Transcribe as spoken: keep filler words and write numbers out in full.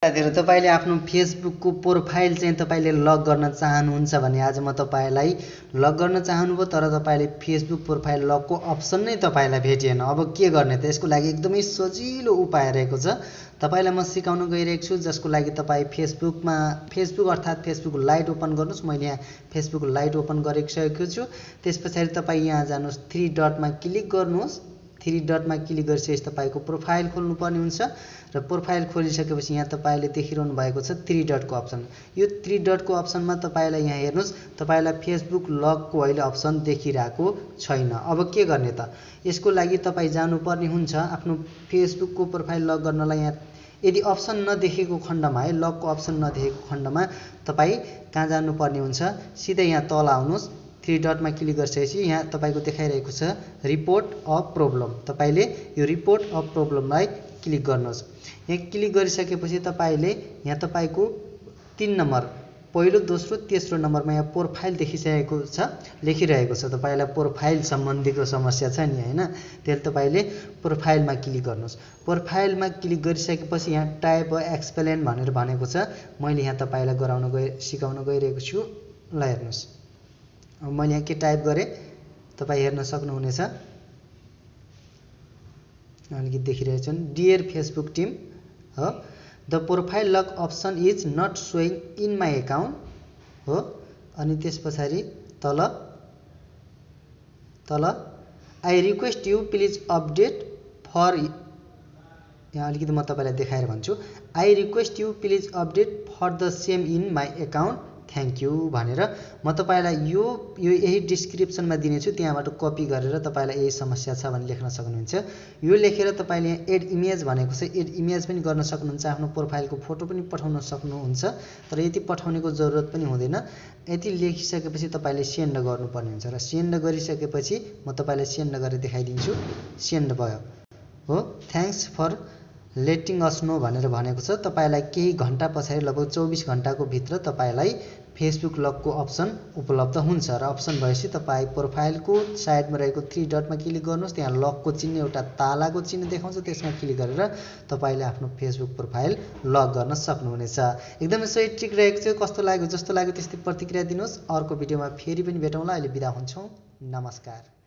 साथीहरु तपाईले आफ्नो फेसबुकको प्रोफाइल चाहिँ तपाईले लग गर्न चाहनुहुन्छ भने आज म तपाईलाई लग गर्न चाहनुभयो तर तपाईले फेसबुक प्रोफाइल लगको अप्सन नै तपाईलाई भेटिएन। अब के गर्ने त? यसको लागि एकदमै सजिलो उपाय रहेको छ। तपाईलाई म सिकाउन गइरहेको छु जसको लागि तपाई फेसबुकमा फेसबुक अर्थात फेसबुक लाइट ओपन गर्नुस्। मैले यहाँ फेसबुक लाइट ओपन गरिसकेको छु। त्यसपछि तपाई यहाँ जानुस्, थ्री डटमा क्लिक गर्नुस्। थ्री डटमा क्लिक गरिसकेपछि तपाईको प्रोफाइल खोल्नु पर्ने हुन्छ र प्रोफाइल खोलिसकेपछि यहाँ तपाईले देखिरहनु भएको छ थ्री डटको अप्सन। यो थ्री डटको अप्सनमा तपाईलाई यहाँ हेर्नुस्, तपाईलाई फेसबुक लगको अहिले अप्सन देखिरहेको छैन। अब के गर्ने त? यसको लागि तपाई जानुपर्ने हुन्छ आफ्नो फेसबुकको प्रोफाइल लग गर्नलाई यहाँ यदि अप्सन नदेखेको खण्डमा है लगको अप्सन नदेखेको खण्डमा तपाई कहाँ जानुपर्ने हुन्छ? सिधै यहाँ तल आउनुस्। थ्री डटमा क्लिक गरिसकेपछि यहाँ तपाईको देखाइरहेको छ रिपोर्ट अ प्रब्लम। तपाईले यो रिपोर्ट अ प्रब्लमलाई क्लिक गर्नुहोस्। यहाँ क्लिक गरिसकेपछि तपाईले यहाँ तपाईको तीन नम्बर पहिलो दोस्रो तेस्रो नम्बरमा यहाँ प्रोफाइल देखिसकेको छ, लेखिरहेको छ तपाईलाई प्रोफाइल सम्बन्धीको समस्या छ नि हैन। त्यसले तपाईले प्रोफाइलमा क्लिक गर्नुहोस्। प्रोफाइलमा क्लिक गरिसकेपछि यहाँ टाइप एक्सप्लेन भनेर भनेको छ। मैले यहाँ तपाईलाई गराउन गइ सिकाउन गइरहेको छु। ल हेर्नुस्, अब मैले यहाँ के टाइप गरे तपाई हेर्न सक्नुहुनेछ। अलिकति देखिरहेको छ नि, डियर फेसबुक टिम हो, the profile lock option is not showing in my account हो। अनि त्यसपछि तल तल I request you please update for, यहाँ अलिकति म तपाईलाई देखाएर भन्छु। I request you please update for the same in my account, thank you भनेर म तपाईलाई यो यो यही डिस्क्रिप्सनमा दिनेछु, त्यहाँबाट कपी गरेर तपाईलाई यही समस्या छ भने लेख्न सक्नुहुन्छ। यो लेखेर तपाईले एड इमेज भनेको छ, एड इमेज पनि गर्न सक्नुहुन्छ। आफ्नो प्रोफाइलको फोटो पनि पठाउन सक्नुहुन्छ, तर यति पठाउनेको जरुरत पनि हुँदैन। यति लेखिसकेपछि तपाईले सेन्ड गर्नुपर्ने हुन्छ र सेन्ड गरिसकेपछि म तपाईलाई सेन्ड गरेर देखाइदिन्छु। सेन्ड भयो हो। Thanks for letting us know भनेर भनेको छ। तपाईलाई केही घण्टा पछाडि लगभग चौबिस घण्टाको भित्र तपाईलाई फेसबुक लगको अप्सन उपलब्ध हुन्छ र अप्सन भएपछि तपाई प्रोफाइलको साइडमा रहेको थ्री डटमा क्लिक गर्नुहोस्। त्यहाँ लगको चिन्ह एउटा तालाको चिन्ह देखाउँछ, त्यसमा क्लिक गरेर तपाईले आफ्नो फेसबुक प्रोफाइल लग गर्न सक्नुहुनेछ। एकदमै सही ट्रिक रहेको छ। कस्तो लाग्यो? जस्तो लाग्यो त्यस्तै प्रतिक्रिया दिनुहोस्। अर्को भिडियोमा फेरि पनि भेटौँला। अहिले बिदा हुन्छौँ। नमस्कार।